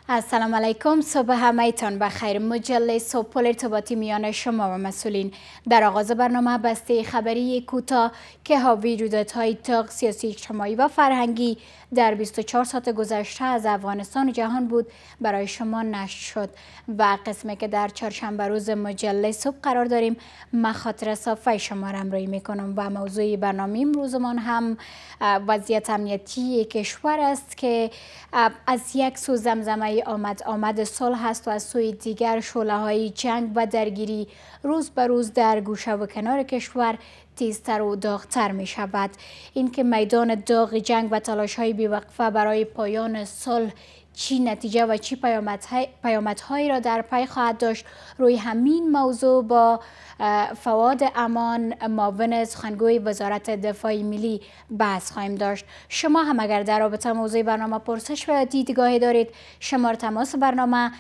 السلام علیکم. صبح همه‌تان بخیر. مجله صبح ارتباطی میان شما و مسئولین. در آغاز برنامه بسته خبری کوتاه که حاوی رویدادهای تاق سیاسی، اجتماعی و فرهنگی در 24 ساعت گذشته از افغانستان و جهان بود برای شما نشر شد و قسمی که در چهارشنبه روز مجله صبح قرار داریم مخاطر صافی شما را همراهی میکنم و موضوع برنامه امروزمان هم وضعیت امنیتی کشور است که از یک سو زمزمه آمد صلح است و از سوی دیگر شعله‌های جنگ و درگیری روز به روز در گوشه و کنار کشور تیزتر و داغتر می شود. این که میدان داغ جنگ و تلاش‌های بی‌وقفه برای پایان صلح چی نتیجه و چی پیامدهایی را در پی خواهد داشت، روی همین موضوع با فواد امان معاون سخنگوی وزارت دفاع ملی بحث خواهیم داشت. شما هم اگر در رابطه موضوع برنامه پرسش و دیدگاهی دارید، شماره تماس برنامه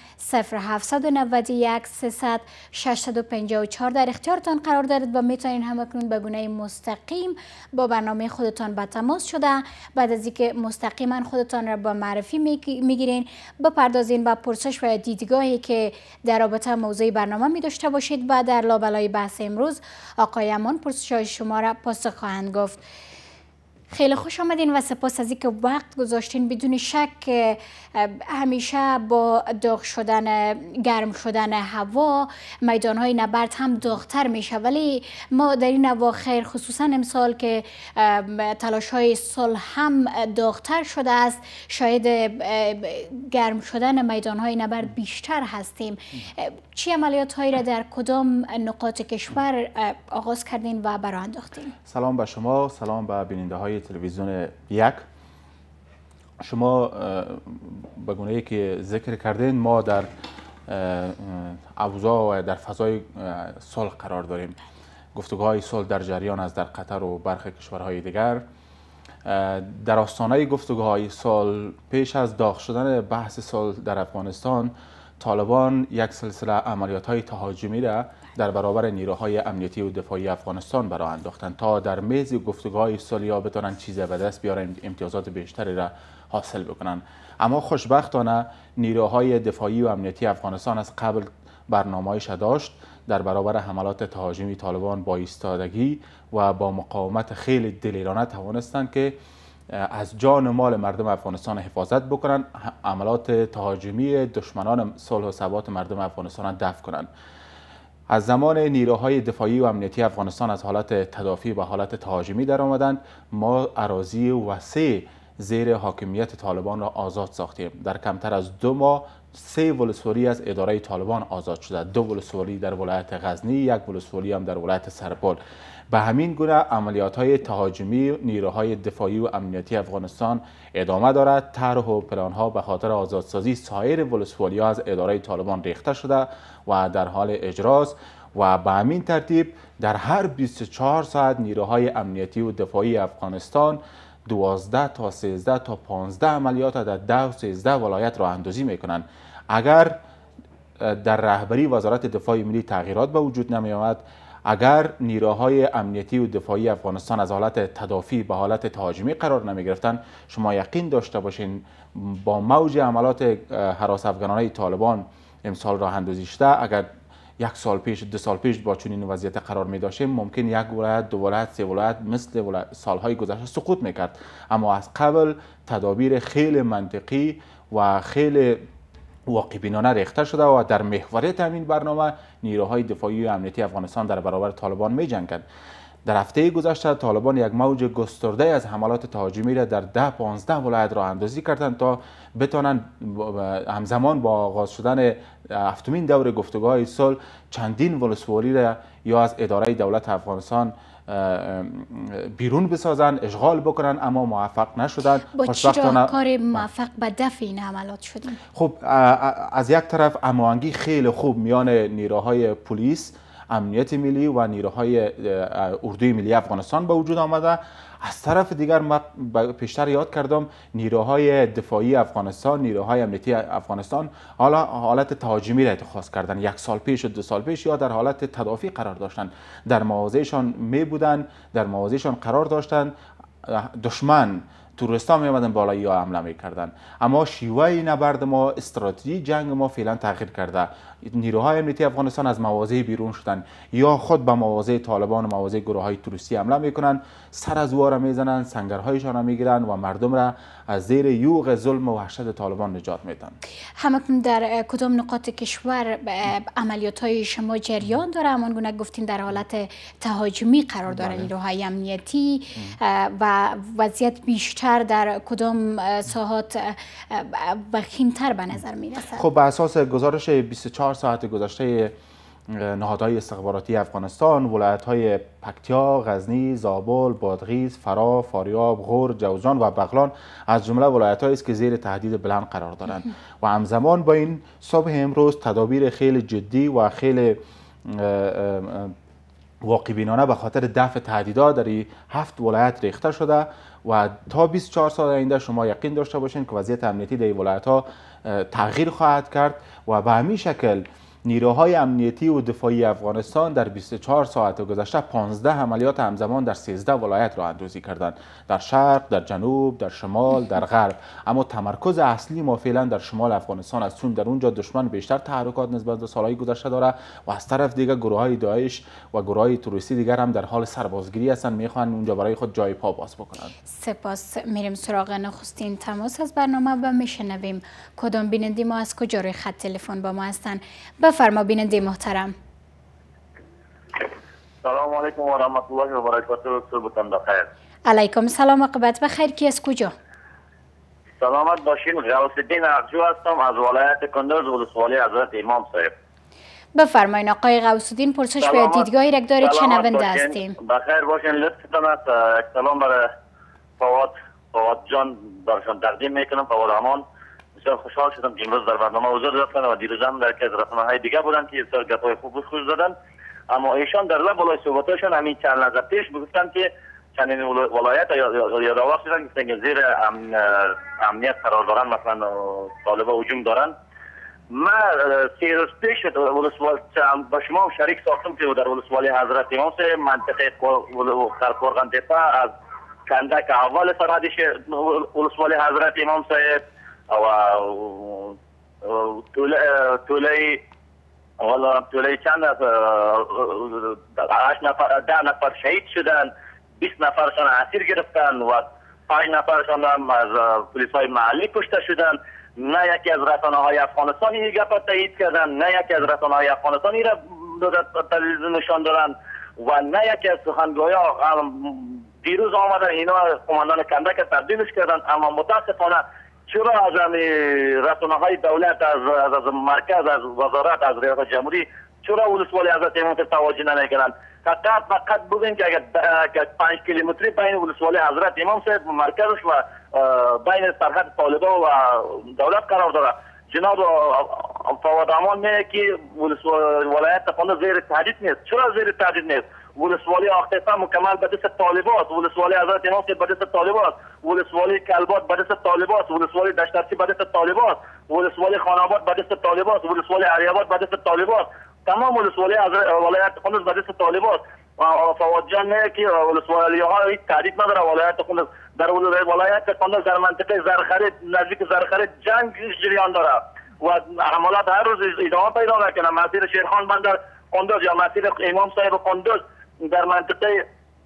0791 300 654 در اختیارتان قرار دارد و میتونید همکنون به گونه مستقیم با برنامه خودتان به تماس شده بعد از اینکه مستقیما خودتان را با معرفی میگیرین بپردازین و پرسش و دیدگاهی که در رابطه موضوع برنامه می داشته باشید و در لابلای بحث امروز آقای امان پرسش‌های شما را پاسخ خواهند گفت. خیلی خوش آمدین و سپاس از اینکه وقت گذاشتین. بدون شک همیشه با داغ شدن، گرم شدن هوا میدانهای نبرد هم داغتر میشه، ولی ما در این اواخر خصوصا امسال که تلاش‌های صلح هم داغتر شده است، شاید گرم شدن میدانهای نبرد بیشتر هستیم. چی عملیات‌هایی را در کدام نقاط کشور آغاز کردین و برآ انداختین؟ سلام به شما، سلام به بیننده‌های تلویزیون یک. شما به گونه‌ای که ذکر کردین ما در اوضاع و در فضای صلح قرار داریم. گفتگوهای صلح در جریان است در قطر و برخی کشورهای دیگر. در آستانه گفتگوهای صلح پیش از داغ شدن بحث صلح در افغانستان، طالبان یک سلسله عملیات‌های تهاجمی را در برابر نیروهای امنیتی و دفاعی افغانستان برآ انداختند تا در میز گفتگوهای صلح بتوانند چیزی به دست بیارند، امتیازات بیشتری را حاصل بکنند. اما خوشبختانه نیروهای دفاعی و امنیتی افغانستان از قبل برنامه‌اش داشت در برابر حملات تهاجمی طالبان با ایستادگی و با مقاومت خیلی دلیرانه توانستند که از جان و مال مردم افغانستان حفاظت بکنند، عملات تهاجمی دشمنان صلح و ثبات مردم افغانستان را دفع کنند. از زمان نیروهای دفاعی و امنیتی افغانستان از حالت تدافعی به حالت تهاجمی در آمدند، ما اراضی وسیع زیر حاکمیت طالبان را آزاد ساختیم. در کمتر از 2 ماه 3 ولسوالی از اداره طالبان آزاد شده، 2 ولسوالی در ولایت غزنی، 1 ولسوالی هم در ولایت سرپل. به همین گونه عملیات‌های تهاجمی نیروهای دفاعی و امنیتی افغانستان ادامه دارد. طرح و پلان‌ها به خاطر آزادسازی سایر ولسوالی‌ها از اداره طالبان ریخته شده و در حال اجراست و به همین ترتیب در هر 24 ساعت نیروهای امنیتی و دفاعی افغانستان 12 تا 13 تا 15 عملیات در 10 و 13 ولایت را اندازی می‌کنند. اگر در رهبری وزارت دفاع ملی تغییرات به وجود نمی آمد، اگر نیروهای امنیتی و دفاعی افغانستان از حالت تدافعی به حالت تهاجمی قرار نمی گرفتند، شما یقین داشته باشین با موج عملات هراس افغانانه طالبان امسال راه اندازی شده، اگر 1 سال پیش 2 سال پیش با چنین وضعیت قرار می داشتیم، ممکن 1 ولایت 2 ولایت 3 ولایت مثل سالهای گذشته سقوط میکرد. اما از قبل تدابیر خیلی منطقی و خیلی واقع بینانه ریخته شده و در محوریت همین برنامه نیروهای دفاعی و امنیتی افغانستان در برابر طالبان می جنگند. در هفته گذشته طالبان یک موج گسترده از حملات تهاجمی را در 10-15 ولایت راه اندازی کردند تا بتوانند همزمان با آغاز شدن 7مین دور گفتگوهای صلح چندین ولسوالی را یا از اداره دولت افغانستان بیرون بسازند، اشغال بکنند، اما موفق نشدند. با چه راهکار موفق به دفع این حملات شدیم؟ خب از یک طرف هماهنگی خیلی خوب میان نیروهای پلیس، امنیت ملی و نیروهای اردوی ملی افغانستان به وجود آمده. از طرف دیگر ما پیشتر یاد کردم نیروهای دفاعی افغانستان، نیروهای امنیتی افغانستان حالا حالت تهاجمی را اتخاذ کردن. 1 سال پیش و 2 سال پیش یا در حالت تدافعی قرار داشتند، در مواضعشان می بودند، در مواضعشان قرار داشتند. دشمن توریستا می آمدن بالای یا حمله میکردن. اما شیوه نبرد ما، استراتژی جنگ ما فعلا تغییر کرده. نیروهای امنیتی افغانستان از مواضع بیرون شدن، یا خود به مواضع طالبان و مواضع گروه های توریستی حمله میکنن، سر از وار میزنن، سنگرهایشان را میگیرن و مردم را از زیر یوغ ظلم و وحشت طالبان نجات میدن. همکنون در کدام نقاط کشور عملیات های شما جریان داره؟ همان گونه گفتین در حالت تهاجمی قرار داره نیروهای امنیتی و وضعیت بیشتر در کدام ساحات وخیم‌تر به نظر میرسد؟ خب به اساس گزارش 24 ساعت گذشته نهادهای استخباراتی افغانستان، ولایت‌های پکتیا، غزنی، زابل، بادغیس، فرا، فاریاب، غور، جوزجان و بغلان از جمله ولایت‌هایی است که زیر تهدید بلند قرار دارند و همزمان با این صبح امروز تدابیر خیلی جدی و خیلی واقع بینانه به خاطر دفع تهدیدات در 7 ولایت ریخته شده و تا 24 ساعت آینده شما یقین داشته باشین که وضعیت امنیتی در این ولایت‌ها تغییر خواهد کرد و به همین شکل نیروهای امنیتی و دفاعی افغانستان در 24 ساعت گذشته 15 عملیات همزمان در 13 ولایت را اندازی کردند، در شرق، در جنوب، در شمال، در غرب. اما تمرکز اصلی ما فعلا در شمال افغانستان است، چون در اونجا دشمن بیشتر تحرکات نسبت به سالهای گذشته داره و از طرف دیگه گروه‌های داعش و گروه‌های تروریستی دیگر هم در حال سربازگیری هستند، میخوان اونجا برای خود جای پا باز بکنند. سپاس. میریم سراغ نخستین تماس از برنامه و میشنویم کدام بیننده ما از کجا روی خط تلفن با ما هستند. بفرما بیننده محترم. سلام علیکم و رحمت الله و برکاته. صبحتان بخیر. علیکم سلام، عاقبت بخیر. کی از کجا؟ سلامت باشین. غوث الدین اقجو هستم از ولایت کندز، ولسوالی حضرت امام صاحب. بفرمایین آقای غوث الدین، پرسش به دیدگاه یک دارید، شنونده هستیم. بخیر باشین. لطفتان است سلام برای فواد جان برشان تقدیم میکنم. فواد امان، بسیار خوشحال شدم که امروز در برنامه حضور داشتن و دیروز هم در که از رسانه‌های دیگه بودن که بسیار گپ‌های خوب زدن. اما ایشان در لب صحبتاشون همین چند لحظه پیش گفتن که چندین ولایت یا راوخ شدن که زیر امنیت قرار دارن، مثلا طالبا هجوم دارن. من 3 روز پیش با شما شریک ساختم که در ولسوالی حضرت امام صاحب منطقه قرقورغان تپه از کندک اول سرحدی ولسوالی حضرت امام صاحب و طوله چند 8 نفر 10 نفر شهید شدن، 20 نفرشان اسیر گرفتن و 5 نفرشان هم از پلیس‌های محلی کشته شدن. نه یکی از رسانه‌های افغانستان این گپ تایید کردن، نه یکی از رسانه‌های افغانستان این را تلویزیون نشان دادن و نه یکی از سخنگویان دیروز آمدن اینا قماندان کندک تبدیلش کردن. اما متاسفانه چرا از رسانه‌های دولت، از مرکز، از وزارت، از ریاست جمهوری چرا ولسوالی حضرت امام توجه نمیکنند؟ فقط بگیم که اگر 5 کیلومتری بین ولسوالی حضرت امام صاحب مرکزش و بین سرحد طالبان و دولت قرار داره. جناب فواد امان میگه که ولایت قندوز زیر تهدید نیست. چرا زیر تهدید نیست؟ ولسوالی آختیفه مکمل به دست طالبات، ولسوالی حضرت امام صاحب به دست طالبات، ولسوالی کلبات به دست طالبات، ولسوالی دشترچی به دست طالبات، ولسوالی خاناباد به دست طالبات، ولسوالی عریاباد به دست طالبات. تمام ولسوالی ولایت قندوز به دست طالبات. فواد جان میگه که ولسوالی ها هیچ تهدید نداره. ولایت قندوز در ولایت قندوز در منطقه زرخرید، نزدیک زرخرید جنگ جریان داره و حملات هر روز ادامه پیدا میکنه. مسیر شیرخان بندر قندوز یا مسیر امام صاحب قندوز در منطقه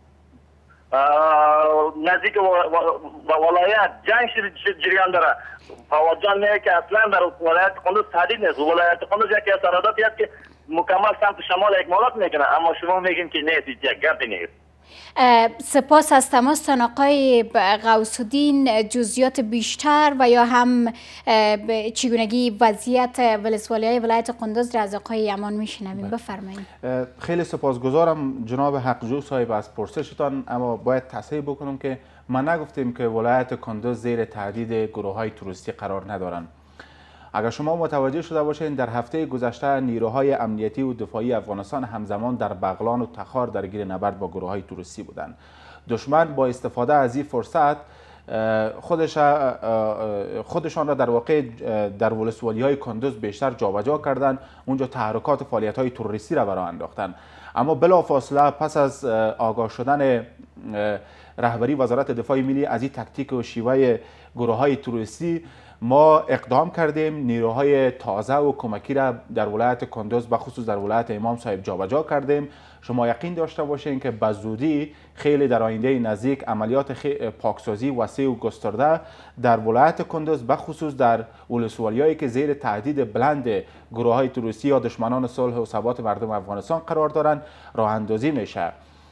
نزدیک ولایت جنگ جریان داره. فواد جان میگه که اصلا در ولایت قندوز تهدید نیست. ولایت قندوز یکی از سرحداتی است که مکمل سمت شمال اکمالات میکنه، اما شما میگین که نیست، یک گپی نیست. سپاس از تماستان آقای غوث الدین. جزئیات بیشتر و یا هم چگونگی وضعیت ولسوالی‌های ولایت قندوز را از آقای امان میشنویم. بفرمایید. خیلی سپاسگزارم جناب حقجو صاحب از پرسشتان، اما باید تصحیح بکنم که ما نگفتیم که ولایت قندوز زیر تهدید گروه‌های تروریستی قرار ندارند. اگر شما متوجه شده باشید در هفته گذشته نیروهای امنیتی و دفاعی افغانستان همزمان در بغلان و تخار درگیر نبرد با گروه‌های تروریستی بودند. دشمن با استفاده از این فرصت خودشان را در واقع در ولسوالی‌های کندوز بیشتر جابجا کردند، اونجا تحرکات و فعالیت‌های تروریستی را برای انداختند. اما بلافاصله پس از آگاه شدن رهبری وزارت دفاع ملی از این تکتیک و شیوه گروه‌های تروریستی، ما اقدام کردیم نیروهای تازه و کمکی را در ولایت کندوز و خصوص در ولایت امام صاحب جابجا کردیم. شما یقین داشته باشین که به زودی خیلی در آینده نزدیک عملیات پاکسازی وسیع و گسترده در ولایت کندوز به خصوص در ولسوالی‌هایی که زیر تهدید بلند گروه‌های تروریستی یا دشمنان صلح و ثبات مردم افغانستان قرار دارند راه اندازی میشه.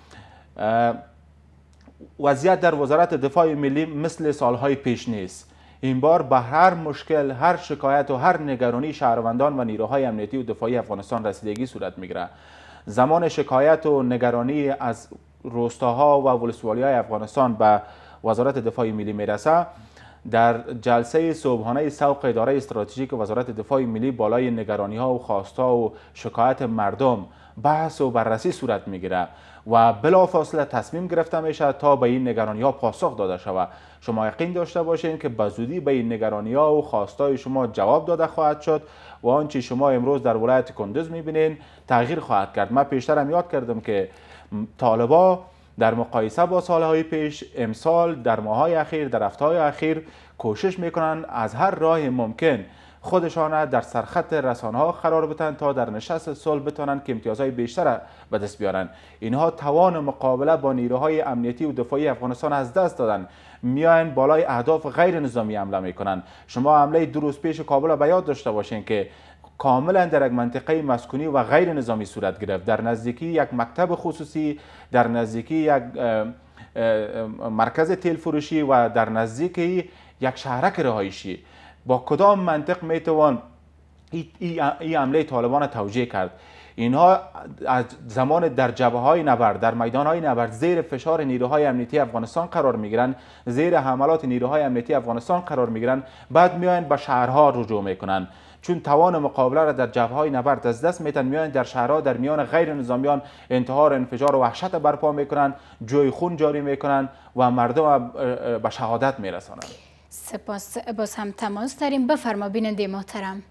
وضعیت در وزارت دفاع ملی مثل سالهای پیش نیست. این بار به هر مشکل، هر شکایت و هر نگرانی شهروندان و نیروهای امنیتی و دفاعی افغانستان رسیدگی صورت میگیره. زمان شکایت و نگرانی از روستاها و ولسوالی‌های افغانستان به وزارت دفاع ملی میرسه، در جلسه صبحانه سوق اداره استراتژیک وزارت دفاع ملی بالای نگرانی‌ها و خواست‌ها و شکایت مردم بحث و بررسی صورت میگیره و بلافاصله تصمیم گرفته میشه تا به این نگرانی‌ها پاسخ داده شود. شما یقین داشته باشین که به زودی به این نگرانی‌ها و خواست‌های شما جواب داده خواهد شد و آنچه شما امروز در ولایت کندوز می‌بینین تغییر خواهد کرد. من پیشتر هم یاد کردم که طالبا در مقایسه با سالهای پیش امسال در ماه‌های اخیر، در هفته‌های اخیر کوشش میکنن از هر راه ممکن خودشان در سرخط رسانه‌ها قرار بدن تا در نشست صلح بتونن که امتیازهای بیشتر به دست بیارن. اینها توان مقابله با نیروهای امنیتی و دفاعی افغانستان از دست دادن، میاین بالای اهداف غیر نظامی حمله میکنن. شما حمله 2 روز پیش کابل را به یاد داشته باشین که کاملا در یک منطقه مسکونی و غیر نظامی صورت گرفت، در نزدیکی یک مکتب خصوصی، در نزدیکی یک مرکز تیل فروشی و در نزدیکی یک شهرک رهایشی. با کدام منطق میتوان این حمله طالبان توجیه کرد؟ اینها از زمان در جبهه‌های نبرد، در میدان‌های نبرد زیر فشار نیروهای امنیتی افغانستان قرار میگیرن، زیر حملات نیروهای امنیتی افغانستان قرار میگیرن، بعد میاین به شهرها رجوع میکنن. چون توان مقابله را در جبهه‌های نبرد از دست میتن، میان در شهرها در میان غیر نظامیان انتحار، انفجار و وحشت برپا میکنن، جوی خون جاری میکنن و مردم به شهادت میرسانند. سپاس. باز هم تماس داریم. بفرما بیننده محترم.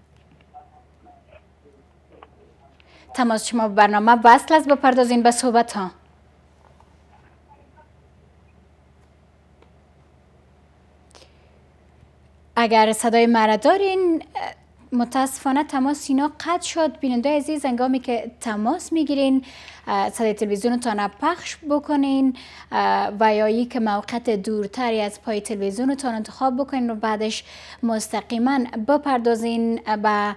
تماس شما برنامه وصل است، بپردازین به صحبت ها. اگر صدای مرا دارین، متاسفانه تماس اینا قطع شد. بیننده عزیز، هنگامی که تماس میگیرین صدای تلویزیونتان پخش بکنین و یا ای که موقعیت دورتری از پای تلویزیونتان انتخاب بکنین و بعدش مستقیما بپردازین به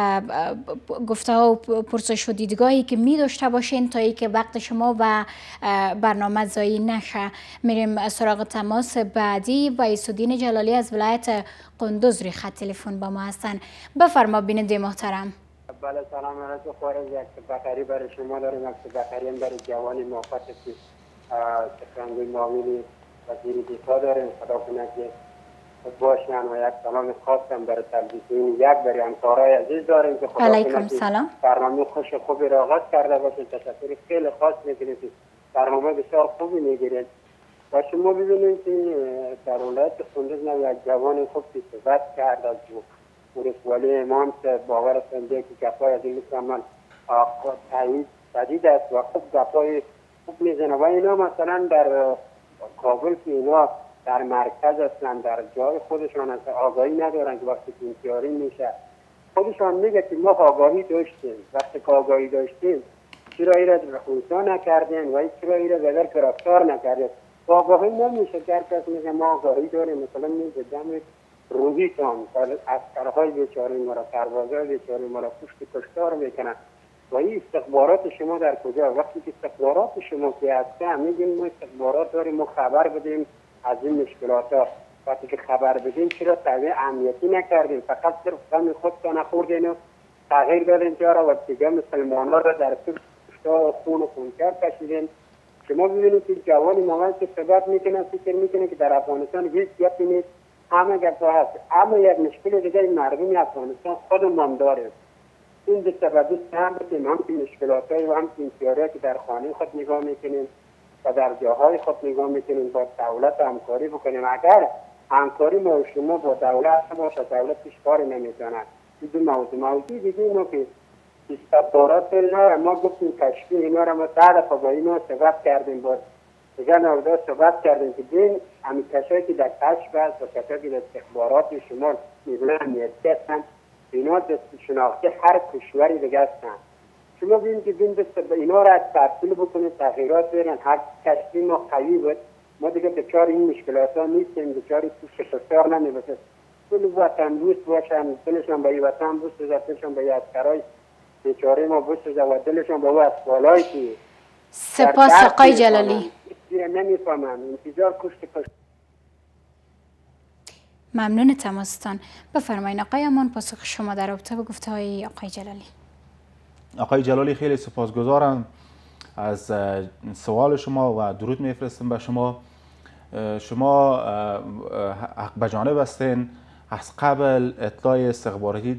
گفته ها و پرسش و دیدگاهی که می داشته باشین تا ای که وقت شما و برنامه ضایع نشه. میریم سراغ تماس بعدی و ایسودین جلالی از ولایت قندوز روی خط تلفن با ما هستن. بفرما بیننده محترم. بله، سلام علیکم. خارج یک بخاری برای شما داریم، یک بخاری هم برای جوانی موفق که سخنگوی معاونی وزیر دفاع داریم. خدا کنه که باشن و یک سلام خاص هم برای تلویزیون یک برای همکارای عزیز داریم که خدا کنه که برنامه خوش خوبی را آغاز کرده باشید. تشکر خیلی خاص میکنیم که برنامه بسیار خوبی میگیرید و شما ببینید که در ولایت قندوز یک جوان خوب صحبت کرد از ولسوالی امام صاحب. باور کنده که گپای از این من تایید شدید است و خوب گپای خوب میزنه و اینا مثلا در کابل که اینا در مرکز هستن، در جای خودشان هستن، آگاهی ندارن که وقتی که انتحاری میشه خودشان میگه که ما آگاهی داشتیم. وقتی که آگاهی داشتیم چرا ایره خونسا نکردیم و چرا ایره بدر که رفتار نکردیم؟ آگاهی نمیشه که هر کس میگه ما آگاهی داریم. مثلا میگه دم روحی تان اسکرهای بیچاره ما را، سربازای بیچاره ما را پشت کشتار میکنن و این استخبارات شما در کجا؟ وقتی که استخبارات شما که هسته میگیم ما استخبارات داریم، ما خبر بدیم از این مشکلات ها. وقتی که خبر بدیم چرا تغییر امنیتی نکردیم؟ فقط صرف غم خودتان نخوردین و تغییر دادین جارا و دیگه مسلمان را در کشتار خون و خونکر کشیدین. شما ببینید که جوانی موقعی که صحبت میکنن فکر میکنه که در افغانستان هیچ گپی نیست، همه گپ هست. اما یک مشکل دیگه مردم افغانستان خودمون داره. این به سبب هم بودیم هم که مشکلات های و هم که انتحاری که در خانه خود نگاه میکنیم و در جاهای خود نگاه میکنیم با دولت همکاری بکنیم. اگر همکاری ما و شما با دولت باشه، دولت هیچ کاری نمیتونه. این موضوع دیگه اینو که استخبارات اینا ما گفتیم تشکیل اینا را ما 10 دفعه با اینا صحبت کردیم، با دیگر نودا صحبت کردیم که بین همین کسایی که در کشف است و کسایی که در استخبارات شمال نیروی امنیتی هستن، اینا دست شناختی هر کشوری دیگه هستن. شما ببینید که بین اینا را ترسیل بکنید، تغییرات بیارن. هر کشفی ما قوی بود، ما دیگه دچار این مشکلات ها نیستیم، دچار توش فشار نمیبسید. کل وطن دوست باشن، دلشان به این وطن بسوزه، دلشان به این اسکرای بیچاره ما بسوزه و دلشان به اون اسبالایی که سپاس آقای جلالی. نمیفهمم انتظار کشت. ممنون تماستان. بفرمایید آقای امان، پاسخ شما در رابطه با گفته‌های آقای جلالی. آقای جلالی خیلی سپاسگزارم از سوال شما و درود میفرستم به شما. شما حق به جانب هستین. از قبل اطلاع استخباراتی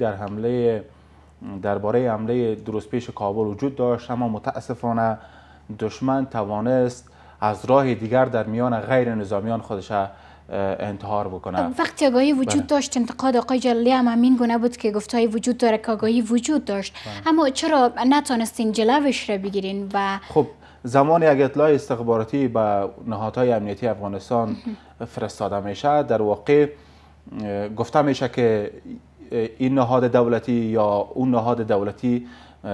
درباره حمله درست پیش کابل وجود داشت، اما متاسفانه دشمن توانست از راه دیگر در میان غیر نظامیان خودش انتحار بکنه. وقتی آگاهی وجود داشت، انتقاد آقای جلالی هم همین گونه بود که گفته‌های وجود داره که آگاهی وجود داشت، اما چرا نتونستین جلوش را بگیرین؟ و خب زمانی اگه اطلاع استخباراتی به نهادهای امنیتی افغانستان فرستاده میشه، در واقع گفته میشه که این نهاد دولتی یا اون نهاد دولتی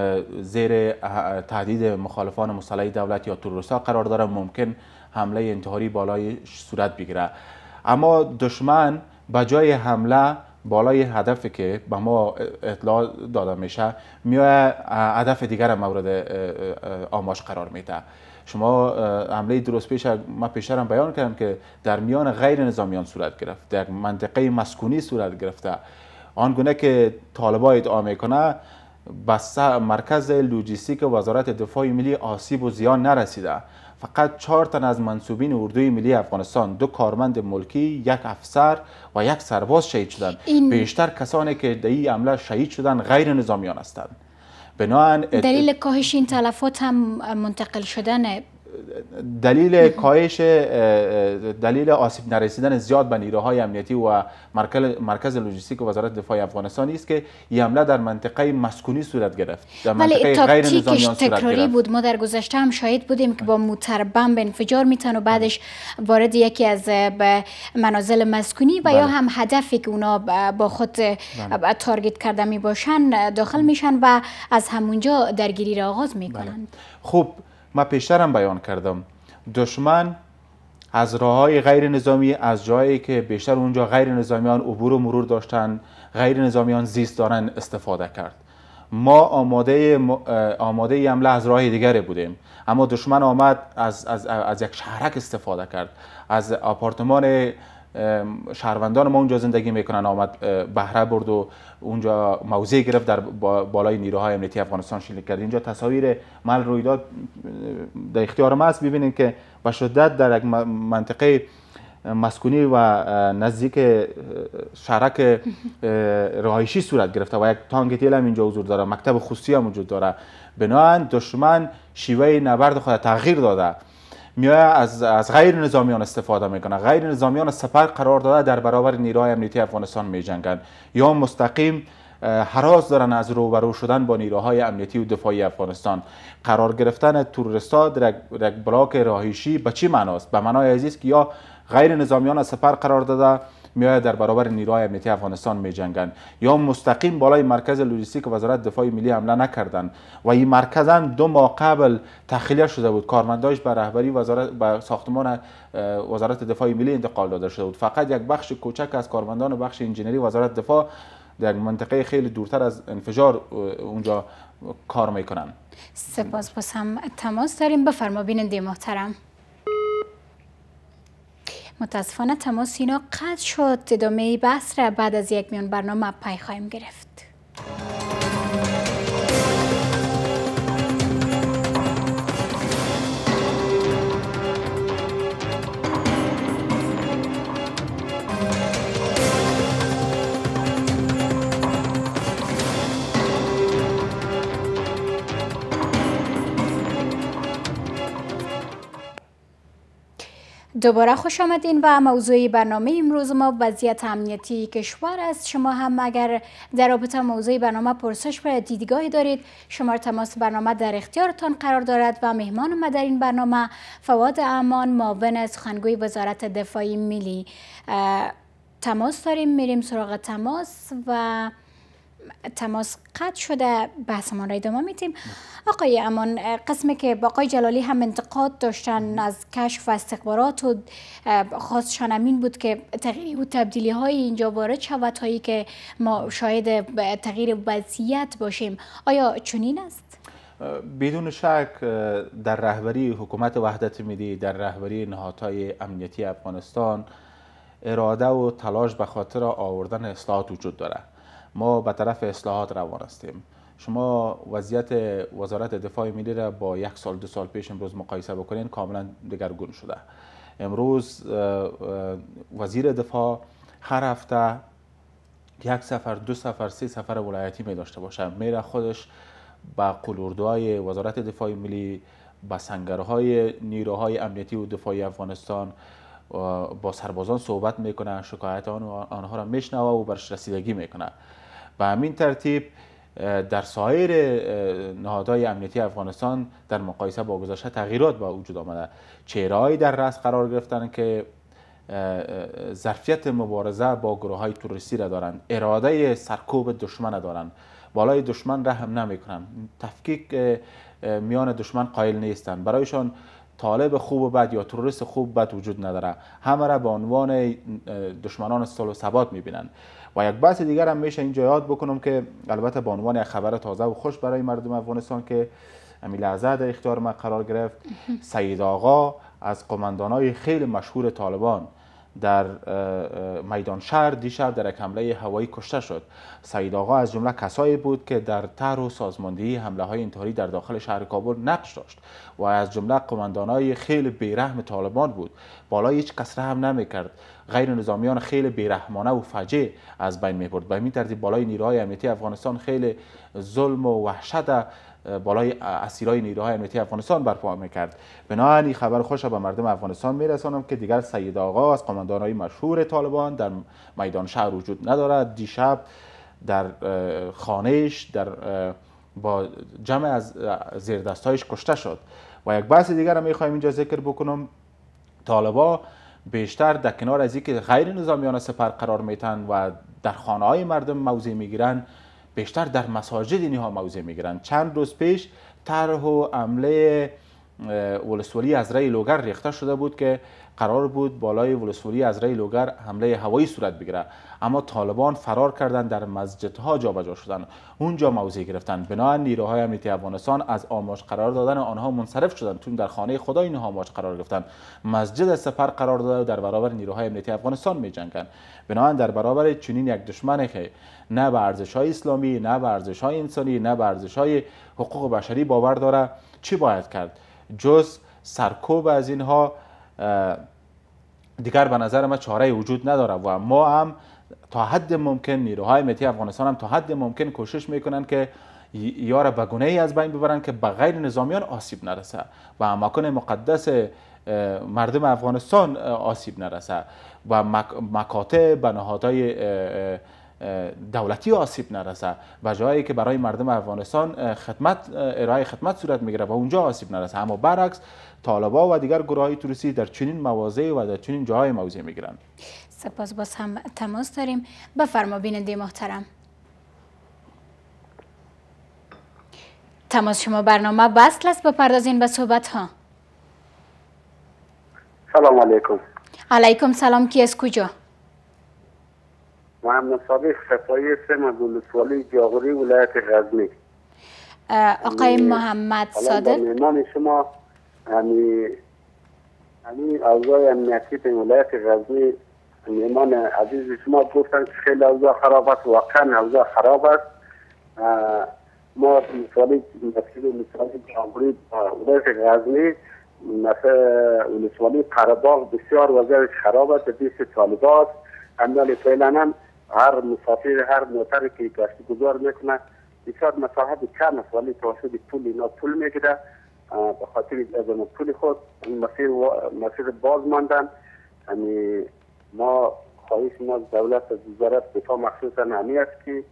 زیر تهدید مخالفان مسلح دولت یا تروریست‌ها قرار داره، ممکن حمله انتحاری بالای صورت بگیره. اما دشمن به جای حمله بالای هدفی که به ما اطلاع داده میشه میاد هدف دیگر مورد آماج قرار میده. شما حمله درست پیش ما پیشتر هم بیان کردم که در میان غیر نظامیان صورت گرفت، در منطقه مسکونی صورت گرفته. آنگونه که طالبان ادعا میکنه بس مرکز لوجستیک وزارت دفاع ملی آسیب و زیان نرسیده. فقط 4 تن از منصوبین اردوی ملی افغانستان، 2 کارمند ملکی، 1 افسر و 1 سرباز شهید شدند. بیشتر کسانی که در این حمله شهید شدند غیر نظامیان هستند. بنابراین دلیل کاهش این تلفات هم منتقل شدن دلیل کاهش دلیل آسیب نرسیدن زیاد به نیروهای امنیتی و مرکز لوجستیک وزارت دفاع افغانستان است که این حمله در منطقه مسکونی صورت گرفت، در منطقه غیر نظامیان صورت تکراری گرفت. بود. ما در گذشته هم شاهد بودیم که با موتر بمب انفجار میتن و بعدش وارد یکی از منازل مسکونی و یا هم هدفی که اونا با خود تارگت کرده می باشن داخل میشن و از همونجا درگیری را آغاز میکنند. خب ما پیشتر هم بیان کردم، دشمن از راههای غیر نظامی، از جایی که بیشتر اونجا غیر نظامیان عبور و مرور داشتن، غیر نظامیان زیست دارن استفاده کرد. ما آماده حمله از راه دیگری بودیم، اما دشمن آمد از یک شهرک استفاده کرد، از آپارتمان شهروندان ما اونجا زندگی میکنن آمد بهره برد و اونجا موضع گرفت، در بالای نیروهای امنیتی افغانستان شلیک کرد. اینجا تصاویر محل رویداد در اختیار ما است. ببینید که به شدت در یک منطقه مسکونی و نزدیک شهرک رهایشی صورت گرفته و یک تانک تیل هم اینجا حضور داره، مکتب خصوصی هم وجود داره. بنابراین دشمن شیوه نبرد خود تغییر داده، میاد از غیر نظامیان استفاده میکنه. غیر نظامیان سپر قرار داده در برابر نیروهای امنیتی افغانستان میجنگن یا مستقیم هراس دارن از روبرو شدن با نیروهای امنیتی و دفاعی افغانستان. قرار گرفتن تروریست‌ها در یک بلاک رهایشی به چی معناست؟ به معنای عزیز که یا غیر نظامیان از سپر قرار داده میاد در برابر نیروهای امنیتی افغانستان میجنگن، یا مستقیم بالای مرکز لوجستیک وزارت دفاع ملی حمله نکردن و این مرکز هم 2 ماه قبل تخلیه شده بود، کارمنداش به رهبری وزارت به ساختمان وزارت دفاع ملی انتقال داده شده بود. فقط یک بخش کوچک از کارمندان بخش انجینری وزارت دفاع در منطقه خیلی دورتر از انفجار اونجا کار میکنن. سپاس. باز هم تماس داریم. بفرما بیننده محترم. متاسفانه تماس اینا قطع شد. ادامه بحث را بعد از یک میان برنامه پی خواهیم گرفت. دوباره خوش آمدین و موضوع برنامه امروز ما وضعیت امنیتی کشور است. شما هم اگر در رابطه موضوع برنامه پرسش و دیدگاهی دارید، شماره تماس برنامه در اختیارتان قرار دارد و مهمان ما در این برنامه فواد امان، معاون سخنگوی وزارت دفاع ملی. تماس داریم، میریم سراغ تماس و تماس قطع شده، بحثمان را ادامه میدیم. آقای امان، قسمی که آقای جلالی هم انتقاد داشتن از کشف و استخبارات و خواستشان همین بود که تغییر و تبدیلی های اینجا وارد شود هایی که ما شاهد تغییر وضعیت باشیم. آیا چنین است؟ بدون شک در رهبری حکومت وحدت ملی، در رهبری نهادهای امنیتی افغانستان اراده و تلاش به خاطر آوردن اصلاحات وجود دارد. ما به طرف اصلاحات روان هستیم. شما وضعیت وزارت دفاع ملی را با 1 سال 2 سال پیش امروز مقایسه بکنین، کاملا دگرگون شده. امروز وزیر دفاع هر هفته 1 سفر 2 سفر 3 سفر ولایتی می داشته باشه، میره خودش با قلوردوهای وزارت دفاع ملی، با سنگرهای نیروهای امنیتی و دفاعی افغانستان، با سربازان صحبت میکنه، شکایت آنها را میشنوه و برش رسیدگی میکنه. به همین ترتیب در سایر نهادهای امنیتی افغانستان در مقایسه با گذشته تغییرات به وجود آمده. چهره‌هایی در رأس قرار گرفتن که ظرفیت مبارزه با گروه‌های تروریستی را دارند، اراده سرکوب دشمن دارند، بالای دشمن رحم نمیکنند، تفکیک میان دشمن قائل نیستند. برایشان طالب خوب و بد یا تروریست خوب و بد وجود نداره، همه را به عنوان دشمنان صلح و ثبات میبینند. و یک بحث دیگر هم میشه اینجا یاد بکنم که البته به عنوان یک خبر تازه و خوش برای مردم افغانستان که همین لحظه در اختیار ما قرار گرفت، سید آقا از قماندانای خیلی مشهور طالبان در میدان شهر دیشب در یک حمله هوایی کشته شد. سید آقا از جمله کسایی بود که در طرح و سازماندهی حمله های انتحاری در داخل شهر کابل نقش داشت و از جمله قماندانای خیلی بیرحم طالبان بود. بالای هیچ کس رحم نمیکرد، غیر نظامیان خیلی بیرحمانه و فجیع از بین میبرد. به همین ترتیب بالای نیروهای امنیتی افغانستان خیلی ظلم و وحشت بالای اسیرای نیروهای امنیتی افغانستان برپا میکرد. بنابراین این خبر خوش به مردم افغانستان میرسانم که دیگر سید آقا از قماندانهای مشهور طالبان در میدان شهر وجود ندارد. دیشب در خانهش با جمع از زیردستایش کشته شد. و یک بحث دیگر هم میخوایم اینجا ذکر بکنم. طالبا بیشتر در کنار از اینکه غیر نظامیان سپر قرار میتن و در خانه های مردم موضع میگیرن، بیشتر در مساجد اینها موضع میگیرن. چند روز پیش طرح و عمله ولسوالی ازرای لوگر ریخته شده بود که قرار بود بالای ولسوالی ازرای لوگر حمله هوایی صورت بگیره، اما طالبان فرار کردن، در مسجدها جابجا شدن، اونجا موضع گرفتن. بنابراین نیروهای امنیتی افغانستان از آماج قرار دادن آنها منصرف شدن، چون در خانه خدا اینها آماج قرار گرفتن، مسجد سپر قرار داده و در برابر نیروهای امنیتی افغانستان می‌جنگند. بنابراین در برابر چنین یک دشمنی که نه به ارزش‌های اسلامی، نه به ارزش‌های انسانی، نه به ارزش‌های حقوق بشری باور داره، چی باید کرد جز سرکوب از اینها؟ دیگر به نظر ما چاره وجود نداره و ما هم تا حد ممکن، نیروهای امنیتی افغانستان هم تا حد ممکن کوشش میکنن که یا را به گونه‌ای از بین ببرن که به غیر نظامیان آسیب نرسه و اماکن مقدس مردم افغانستان آسیب نرسه و مکاتب و نهادهای دولتی آسیب نرسه و جایی که برای مردم افغانستان ارائه خدمت صورت میگیره و اونجا آسیب نرسه. اما برعکس طالبا و دیگر گروه‌های تروریستی در چنین مواضع و در چنین جاهای موضع میگیرند. سپاس. باز هم تماس داریم. بفرما بیننده محترم. تماس شما برنامه وصل است، بپردازین به صحبت ها. سلام علیکم. علیکم سلام. کی از کجا؟ محمد صادق صفایی هستم از ولسوالی جاغوری ولایت غزنی. آقای محمد صادق، مهمان شما همین اوضاع امنیتی در ولایت غزنی، مهمان عزیز شما گفتن که خیلی اوضاع خراب است. واقعا اوضاع خراب است. ما مثالی جاغوری ولایت غزنی، مثلا ولسوالی قره‌باغ بسیار وضعیت خراب است، 20 طالبات اندال فعلا هم هر مسافر هر موتر که گشت گذار میکنه بسیار مساحت کم است، ولی توسط پول اینا پول میگیره به خاطر عدم پول خود مسیر باز ماندن. ما خواهش ما از دولت، از وزارت دفاع مخصوصا همی است که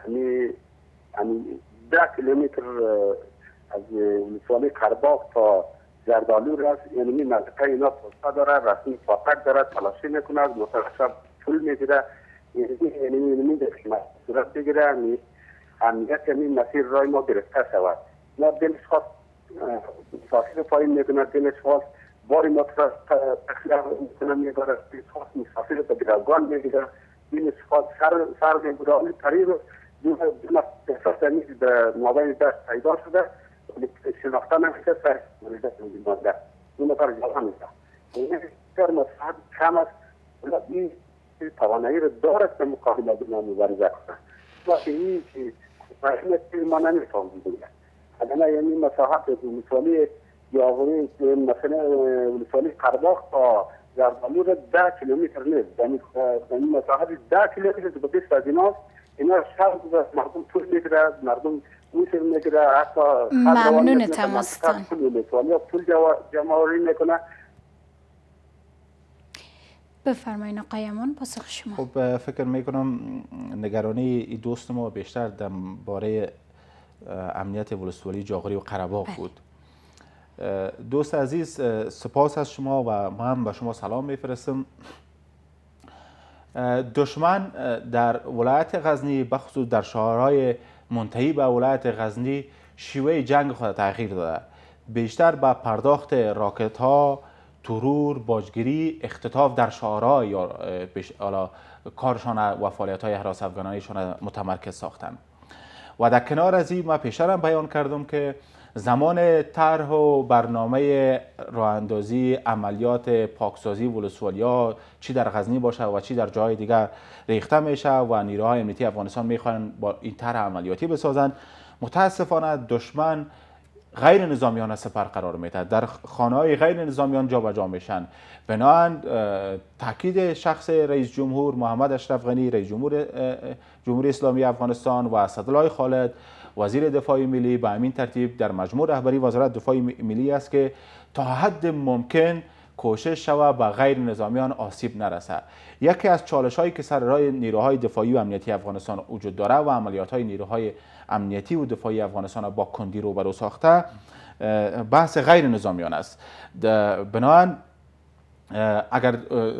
10 کیلومتر از ولسوالی قرباق تا زردالو است، یعنی منطقه اینا پوستا داره، رسمی فاقت داره، تلاشی میکنه، متوسط پول میگیره، یعنی در صورت بگیره، امنیت مسیر رای ما گرفته شود. ما دلش خواست مسافر پایین میکنه، دلش خواست باری ما تخلیه میکنه، میباره، دلش خواست مسافر به گروگان میگیره، دلش خواست سر میبوده. آنی طریق دو احساس نیست به مابین دست پیدا شده، شناخته نمیشه، سر مریضت میمانده. دو نفر جوان میشه. این بسیار مساحت کم است، این توانایی رو دارد که مقابله با مبارزه کنه. وقتی این که ما نمیفهمیم دیگه. اگر یعنی مساحت ولسوالی یاوری مثلا ولسوالی قرباق تا زردالو 10 کیلومتر نیست، یعنی مساحت 10 کیلومتر به بیشتر از اینا شب مردم پول میگیره، مردم موسیقی میگیره، حتی ممنون تماستان ولسوالی پول جمع‌آوری میکنه. بفرمایید آقای امان، پاسخ شما. خب فکر میکنم نگرانی دوست ما بیشتر درباره امنیت ولسوالی جاغوری و قره‌باغ بود. دوست عزیز، سپاس از شما و ما هم به شما سلام میفرستم. دشمن در ولایت غزنی بخصوص در شهرهای منتهی به ولایت غزنی شیوه جنگ خود تغییر داده، بیشتر به پرداخت راکت ها، ترور، باجگیری، اختطاف در شهرها یا کارشان و فعالیت های حراس افغانانیشان متمرکز ساختند. و در کنار از این ما پیشتر هم بیان کردم که زمان طرح و برنامه راهاندازی عملیات پاکسازی ولسوالیا چی در غزنی باشه و چی در جای دیگر ریخته میشه و نیروهای امنیتی افغانستان میخوان با این طرح عملیاتی بسازند. متاسفانه دشمن غیر نظامیان سپر قرار میده، در خانه‌های غیر نظامیان جابجا میشن. بنابراین تاکید شخص رئیس جمهور محمد اشرف غنی، رئیس جمهور جمهوری اسلامی افغانستان و اسدالله خالد وزیر دفاع ملی به همین ترتیب در مجموع رهبری وزارت دفاع ملی است که تا حد ممکن کوشش شود به غیر نظامیان آسیب نرسه. یکی از چالش هایی که سر راه نیروهای دفاعی و امنیتی افغانستان وجود داره و عملیات های نیروهای امنیتی و دفاعی افغانستان با کندی روبرو ساخته بحث غیر نظامیان است. بنابراین اگر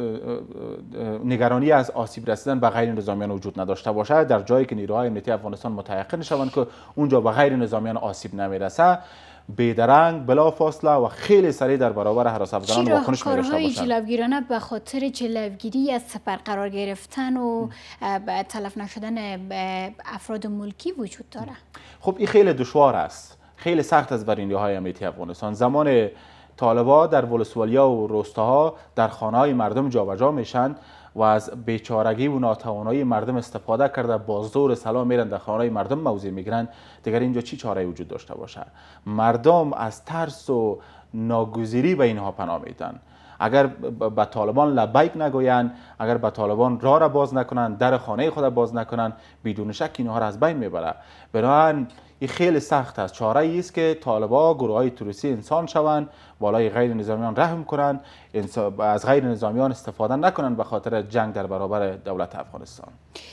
نگرانی از آسیب رسیدن به غیر نظامیان وجود نداشته باشه، در جایی که نیروهای امنیتی افغانستان متيقن شوند که اونجا به غیر نظامیان آسیب نمیرسه، بیدرنگ بلافاصله و خیلی سریع در برابر حراس افغانان واکنش می داشته باشند. جلوگیرانه به خاطر جلوگیری از سپر قرار گرفتن و تلف نشدن افراد ملکی وجود داره. خب این خیلی دشوار است، خیلی سخت است برای نیروهای امنیتی افغانستان. زمان طالبا در ولسوالیا و روستاها در خانه‌های مردم جابجا میشن و از بیچارگی و ناتوانایی مردم استفاده کرده با زور سلام میرن در خانه‌های مردم موضع میگیرن. دیگر اینجا چی چاره وجود داشته باشه؟ مردم از ترس و ناگزیری به اینها پناه میدن. اگر به طالبان لبیک نگویند، اگر به طالبان راه را باز نکنند، در خانه خود باز نکنند، بدون شک اینها را از بین میبره. بنابراین این خیلی سخت است. چاره ای است که طالبان گروه‌های تروریستی انسان شوند، بالای غیر نظامیان رحم کنند، از غیر نظامیان استفاده نکنند به خاطر جنگ در برابر دولت افغانستان.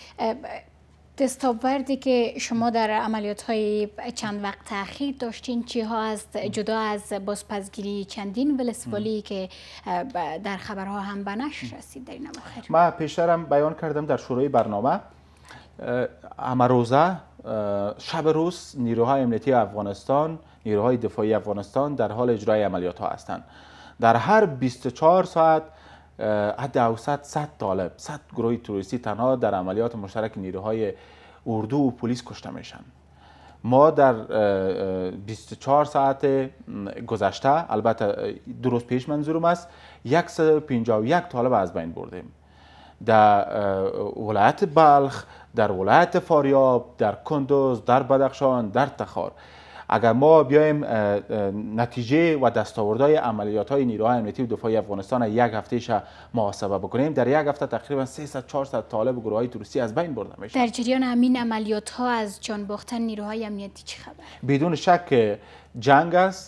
دستاوردی که شما در عملیات‌های چند وقت اخیر داشتین چی ها است، جدا از بازپسگیری چندین ولسوالی که در خبرها هم به نشر رسید در این اواخر؟ ما پیشترم بیان کردم در شروع برنامه، امروزه شب روز نیروهای امنیتی افغانستان، نیروهای دفاعی افغانستان در حال اجرای عملیات ها هستند. در هر 24 ساعت حد اوسط 100 طالب، 100 گروه تروریستی تنها در عملیات مشترک نیروهای اردو و پلیس کشته میشن. ما در 24 ساعت گذشته، البته 2 روز پیش منظورم است، 151 طالب از بین بردیم. در ولایت بلخ، در ولایت فاریاب، در کندوز، در بدخشان، در تخار. اگر ما بیایم نتیجه و دستاوردهای عملیات‌های نیروهای امنیتی و دفاعی افغانستان یک هفتهش محاسبه بکنیم، در یک هفته تقریبا 300-400 طالب گروه‌های تروریستی از بین برده میشه. در جریان همین عملیات‌ها از جان باختن نیروهای امنیتی چه خبر؟ بدون شک جنگ است،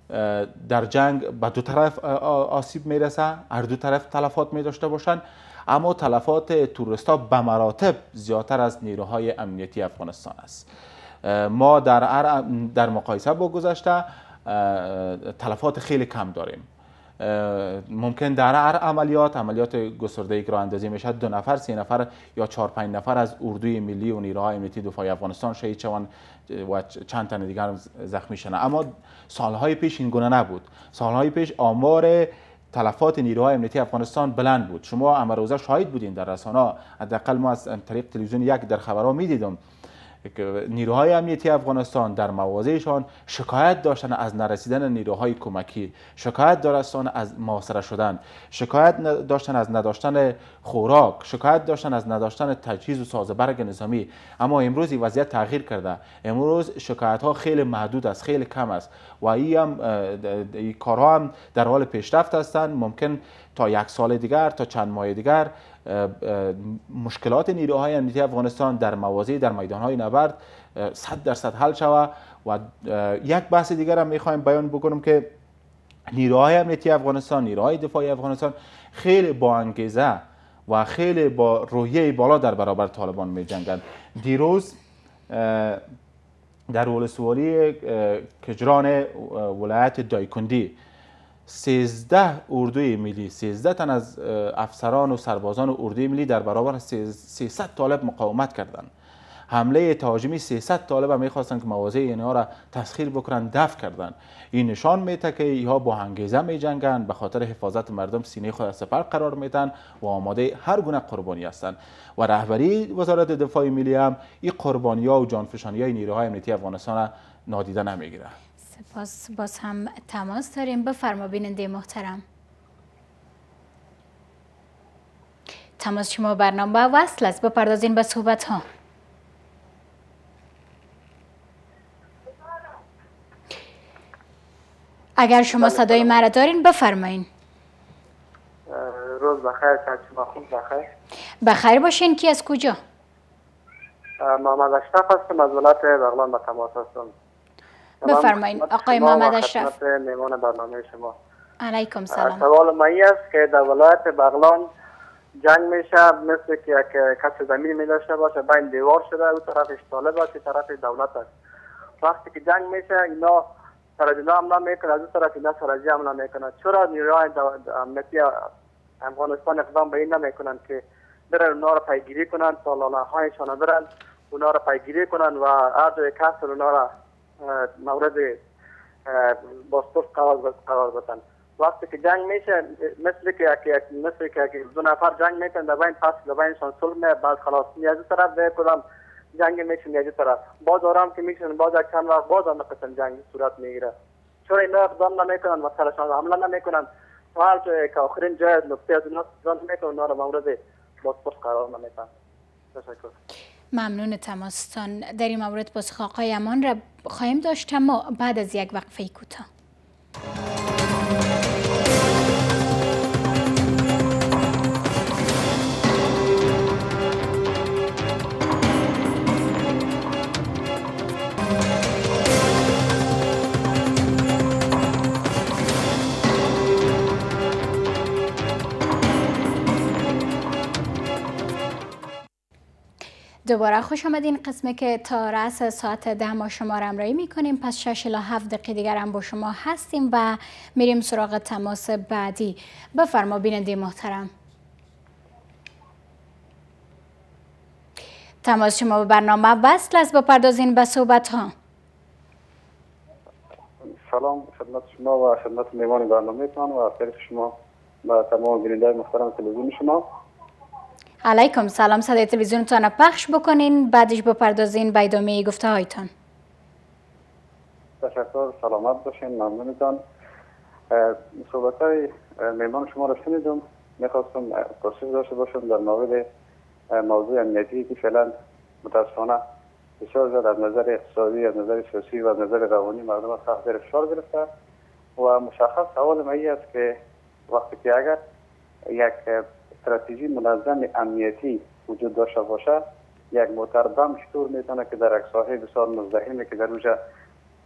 در جنگ به دو طرف آسیب میرسه، هر دو طرف تلفات می داشته باشند، اما تلفات توریستا به مراتب زیادتر از نیروهای امنیتی افغانستان است. ما در مقایسه با گذشته تلفات خیلی کم داریم. ممکن در هر عملیات گسترده که راه اندازی میشه 2 نفر 3 نفر یا 4-5 نفر از اردوی ملی و نیروهای امنیتی دفاعی افغانستان شهید شوند و چند تن دیگر هم زخمی شدند. اما سالهای پیش این گونه نبود. سالهای پیش آمار تلفات نیروهای امنیتی افغانستان بلند بود. شما امروزه شاهد بودین در رسانه‌ها، حداقل ما از طریق تلویزیون یک در خبرها میدیدم که نیروهای امنیتی افغانستان در مواضعشان شکایت داشتن از نرسیدن نیروهای کمکی، شکایت داشتن از محاصره شدن، شکایت داشتن از نداشتن خوراک، شکایت داشتن از نداشتن تجهیز و سازبرگ نظامی. اما امروز این وضعیت تغییر کرده. امروز شکایت ها خیلی محدود است، خیلی کم است و این کارها هم در حال پیشرفت هستند. ممکن تا 1 سال دیگر، تا چند ماه دیگر مشکلات نیروهای امنیتی افغانستان در مواضع در میدانهای نبرد 100% حل شود. و یک بحث دیگر هم میخوایم بیان بکنم که نیروهای امنیتی افغانستان، نیروهای دفاعی افغانستان خیلی با انگیزه و خیلی با روحیه بالا در برابر طالبان می جنگند. دیروز در ولسوالی کجران ولایت دایکندی 13 اردوی ملی، 13 تن از افسران و سربازان اردوی ملی در برابر 300 طالب مقاومت کردند. حمله تهاجمی 300 طالب هم میخواستند که مواضع اینها را تسخیر بکنن، دفع کردند. این نشان میده که اینها با انگیزه میجنگند، به خاطر حفاظت مردم سینه خود از سپر قرار میدن و آماده هر گونه قربانی هستند. و رهبری وزارت دفاع ملی هم این قربانی ها و جانفشانی های نیروهای امنیتی افغانستان را نادیده نمیگیره. سپاس. باز هم تماس داریم. بفرما بیننده محترم. تماس شما برنامه وصل است. بپردازین به صحبت ها. اگر شما صدای مرا دارین بفرمایین. روز بخیر، شما خوب بخیر. بخیر باشین. کی از کجا؟ محمد اشرف هستم از ولایت بغلان، به تماس هستم. بفرمایین آقای محمد اشرف. میهمان برنامه شما. علیکم سلام. سوال من است که در ولایت بغلان جنگ میشه، مثل که یک کسی زمین می داشته باشه، بین دیوار شده، او طرفش طالب است، طرف دولت است. وقتی که جنگ میشه اینا سرجنا حمله میکنه، از اون طرف اینا سرجی حمله میکنه. چرا نیروهای امنیتی افغانستان اقدام به این نمیکنن که برن اونا را پیگیری کنن، سالانه هایشان برن اونا را پیگیری کنن و هر جای کسر اونا را مورد بازپرس قرار بدن؟ وقتی که جنگ میشه مثل که 2 نفر جنگ میکنن، در بین پس در بینشان صلح میشه، بعد خلاص از این طرف به کدام جنگ میشه از این طرف باز آرام که میشن، باز چند وقت باز هم قسم جنگ صورت میگیره. چرا اینا اقدام نمیکنن و سرشان حمله نمیکنن؟ هر جایی که آخرین جای نقطه از اینا استفاده میکنن، اونا را مورد بازپرس قرار نمیدن. تشکر. ممنون تماستان. در این مورد پاسخ آقای امان را خواهیم داشت، اما بعد از یک وقفه کوتاه. دوباره خوش آمدین. قسمه که تا رأس ساعت 10 ما شما را همراهی میکنیم. پس 6 الی 7 دقیقه دیگر هم با شما هستیم و میریم سراغ تماس بعدی. بفرما بیننده محترم. تماس شما به برنامه وصل است. بپردازین به صحبت ها. سلام خدمت شما و خدمت میوان برنامه تان و از طریق شما و تمام بیننده محترم تلویزیون شما. علیکم سلام. صدای تلویزیونتان را پخش بکنین، بعدش بپردازین به ادامه گفته هایتان. تشکر، سلامت باشین، ممنونتان. صحبت های میمان شما را شنیدم. میخواستم پرسش داشته باشم در مورد موضوع امنیتی که فعلا متاسفانه بسیار زیاد از نظر اقتصادی، از نظر سیاسی و از نظر روانی مردم سخت زیر فشار گرفته و مشخص سوال من این است که وقتی که اگر یک استراتژی منظم امنیتی وجود داشته باشه، یک موتر بم چطور میتونه که در یک ساحه بسیار مزدحمه که در اونجا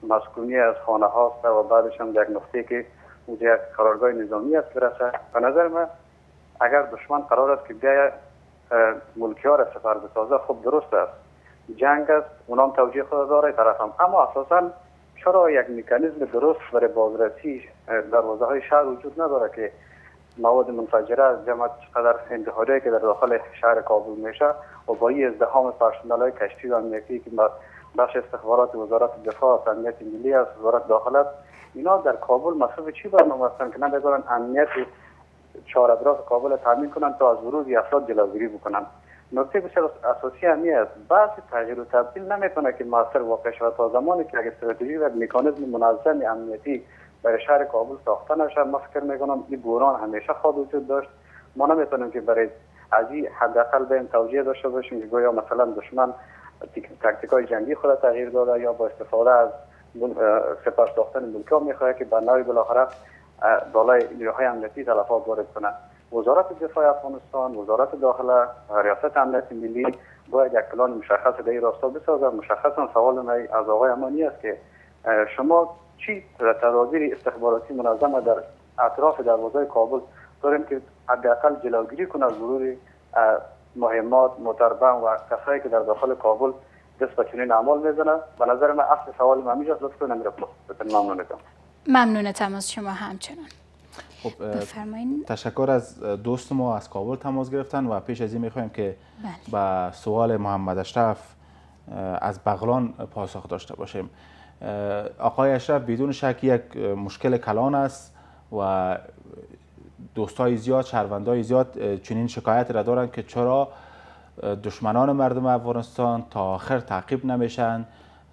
مسکونی از خانه هاست و بعدش هم یک نقطه که اونجا یک قرارگاه نظامی است برسه. به نظر من اگر دشمن قرار است که بیاید ملکیار را سفر بسازه، خب درست است، جنگ است، اونام توجیه خود داره طرفم، اما اساسا چرا یک مکانیزم درست برای بازرسی دروازه های شهر وجود نداره که مواد منفجره از جمع قدر انتحاری که در داخل شهر کابل میشه و با این ازدحام پرسنل های کشتی و امنیتی که بخش استخبارات وزارت دفاع و امنیت ملی از وزارت داخلت، اینا در کابل مصرف چی برنامه هستند که نمی‌دارن امنیت چهار اطراف کابل تامین کنند تا از ورود افراد جلوگیری بکنند. نکته بسیار اساسی همی است، بحث تغییر و تبدیل نمیتونه که موثر واقع شود تا زمانی که استراتژی و مکانیزم منظم امنیتی برای شهر کابل ساخته نشه. من فکر میکنم این بحران همیشه خواهد وجود داشت. ما نمیتونیم که برای از این حداقل به توجیه داشته باشیم که گویا مثلا دشمن تاکتیکای جنگی خود تغییر داده یا با استفاده از سپر ساختن ملکا میخواد که بنای بالاخره بالای نیروهای امنیتی تلفات وارد کنه. وزارت دفاع افغانستان، وزارت داخله، ریاست امنیت ملی باید یک پلان مشخص در این راستا بسازد. مشخصا سوال من از آقای امانی است که شما چی تدابیر استخباراتی منظم در اطراف دروازه کابل داریم که حداقل جلوگیری کنه از ورود مهمات، موتربم و کسایی که در داخل کابل دست به چنین اعمال میزنه؟ به نظر من اصل سوال من همینجاست. لطفا نمیره ممنونتم. ممنونتم از شما همچنان. خب بفرمایید. تشکر از دوست ما از کابل تماس گرفتن و پیش از این میخوایم که به سوال محمد اشرف از بغلان پاسخ داشته باشیم. آقای اشرف بدون شک یک مشکل کلان است و دوستای زیاد، شهروندای زیاد چنین شکایت را دارند که چرا دشمنان مردم افغانستان تا آخر تعقیب نمیشن،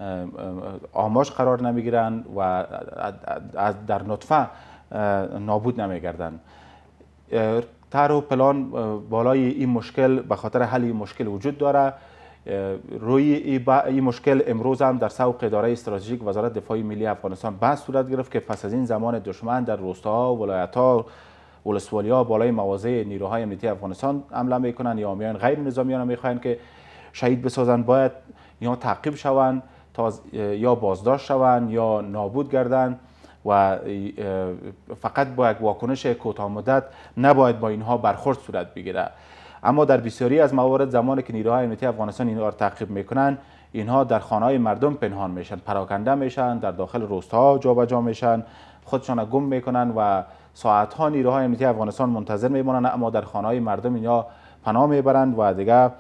آماج قرار نمیگیرن و در نطفه نابود نمیگردن. طرح و پلان بالای این مشکل به خاطر حل این مشکل وجود داره. روی این مشکل امروز هم در سوق اداره استراتژیک وزارت دفاع ملی افغانستان بحث صورت گرفت که پس از این زمان دشمن در روستاها و ولایت‌ها ولسوالی‌ها بالای مواضع نیروهای امنیتی افغانستان حمله میکنن یا میان غیر نظامیان میخواهند که شهید بسازن، باید یا تعقیب شوند تا یا بازداشت شوند یا نابود گردند و فقط با یک واکنش کوتاه مدت نباید با اینها برخورد صورت بگیره. اما در بسیاری از موارد زمانی که نیروهای امنیتی افغانستان اینها را تعقیب میکنن، اینها در خانه‌های مردم پنهان میشن، پراکنده میشن، در داخل روستاها جابجا میشن، خودشان گم میکنن و ساعتها نیروهای امنیتی افغانستان منتظر میمونن، اما در خانه‌های مردم اینها پناه میبرند و دیگه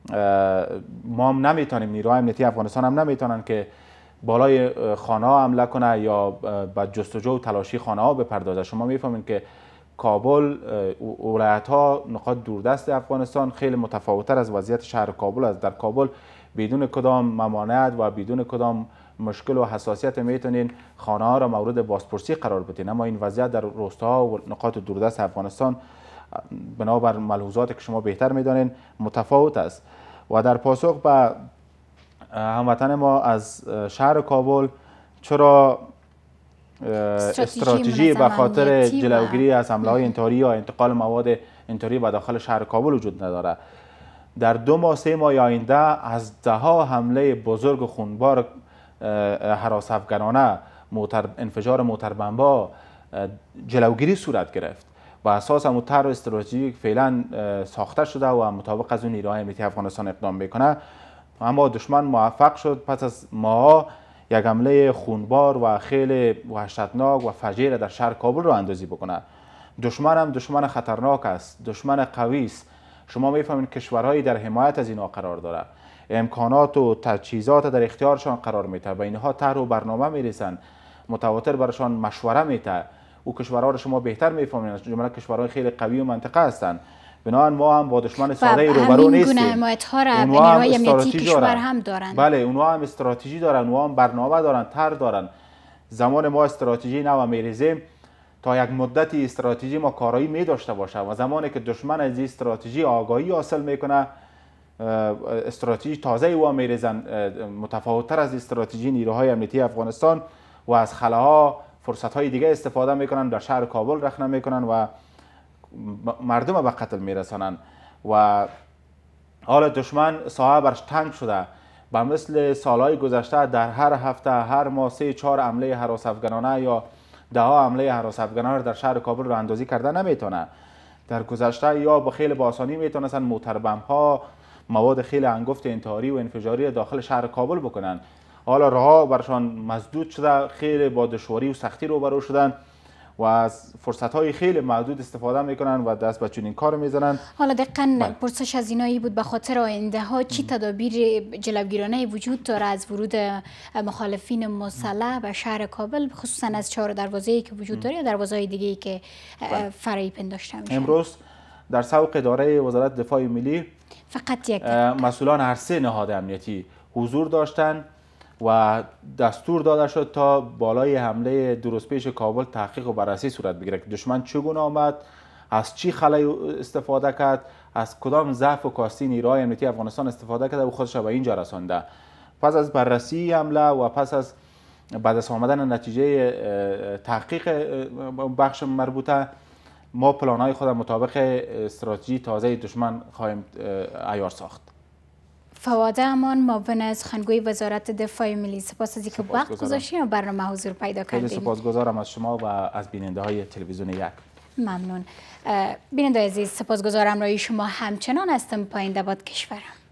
ما هم نمیتونیم، نیروهای امنیتی افغانستان هم نمیتونن که بالای خانه ها حمله کنه یا به جستجو و تلاشی خانه ها بپردازه. شما میفهمید که کابل، ولایت ها، نقاط دوردست افغانستان خیلی متفاوت‌تر از وضعیت شهر کابل است. در کابل بدون کدام ممانعت و بدون کدام مشکل و حساسیت میتونین خانه ها را مورد بازپرسی قرار بدین، اما این وضعیت در روستاها و نقاط دوردست افغانستان بنابر ملحوظاتی که شما بهتر میدانین متفاوت است. و در پاسخ به هموطن ما از شهر کابل، چرا استراتژی به خاطر جلوگیری از حمله‌های انتحاری یا انتقال مواد انتحاری به داخل شهر کابل وجود نداره؟ در 2 ماه 3 ماه آینده از ده‌ها حمله بزرگ و خونبار هراس افغانانه، انفجار موتربمب‌ها جلوگیری صورت گرفت و اساس هم طرح استراتژیک فعلا ساخته شده و مطابق از اون نیروهای امنیتی افغانستان اقدام میکنه. اما دشمن موفق شد پس از ماها یک حمله خونبار و خیلی وحشتناک و فجیع در شهر کابل را اندازی بکنه. دشمن هم دشمن خطرناک است، دشمن قوی است. شما میفهمید کشورهایی در حمایت از اینها قرار داره، امکانات و تجهیزات در اختیارشان قرار میده، به اینها طرح و برنامه میرسن، متواتر برشان مشوره میده. او کشورها را شما بهتر میفهمید، جمله کشورهای خیلی قوی و منطقه هستند. بنابراین ما هم با دشمن ساده روبرو نیستیم. همین حمایت ها را نیروهای امنیتی کشور هم دارند. بله، اونها هم استراتژی دارن، اونها هم برنامه دارن، طرح دارن. زمان ما استراتژی نو میریزیم تا یک مدتی استراتژی ما کارایی می داشته باشه و زمانی که دشمن از این استراتژی آگاهی حاصل میکنه، استراتژی تازه او میریزن متفاوت‌تر از استراتژی نیروهای امنیتی افغانستان و از خلاها فرصت‌های دیگه استفاده میکنن، در شهر کابل رخنه میکنن و مردم به قتل میرسانن و حال دشمن ساحه برش تنگ شده به مثل سالهای گذشته در هر هفته هر ماه 3-4 حمله هراس افغانانه یا 10 حمله هراس افغانانه در شهر کابل رو اندازی کرده نمیتونه. در گذشته یا به خیلی آسانی میتونستن موتربم ها مواد خیلی انگفت انتحاری و انفجاری داخل شهر کابل بکنن. حالا راه برشان مسدود شده، خیلی با دشواری و سختی روبرو شدن و از فرصت‌های خیلی محدود استفاده میکنن و دست به چنین کار میزنن. حالا دقیقاً پرسش از اینایی بود به خاطر آینده ها چی تدابیر جلوگیرانه وجود داره از ورود مخالفین مسلح به شهر کابل، خصوصا از 4 دروازه‌ای که وجود داره یا دروازه‌های دیگه‌ای که فرعی پنداشته میشن؟ امروز در سوق اداره وزارت دفاع ملی فقط یک مسئولان هر 3 نهاد امنیتی حضور داشتند و دستور داده شد تا بالای حمله درست پیش کابل تحقیق و بررسی صورت بگیرد که دشمن چگونه آمد، از چی خلای استفاده کرد، از کدام ضعف و کاستی نیروهای امنیتی افغانستان استفاده کرده و خودش به اینجا رسانده. پس از بررسی حمله و پس از بعد از آمدن نتیجه تحقیق بخش مربوطه ما پلان‌های خود مطابق استراتژی تازه دشمن خواهیم عیار ساخت. فواد امان، معاون از سخنگوی وزارت دفاع ملی، سپاس از اینکه وقت گذاشتین و برنامه حضور پیدا کردین. خیلی سپاسگزارم از شما و از بیننده‌های تلویزیون یک. ممنون. بیننده عزیز، سپاسگزارم رای شما همچنان هستم. پاینده باد کشورم.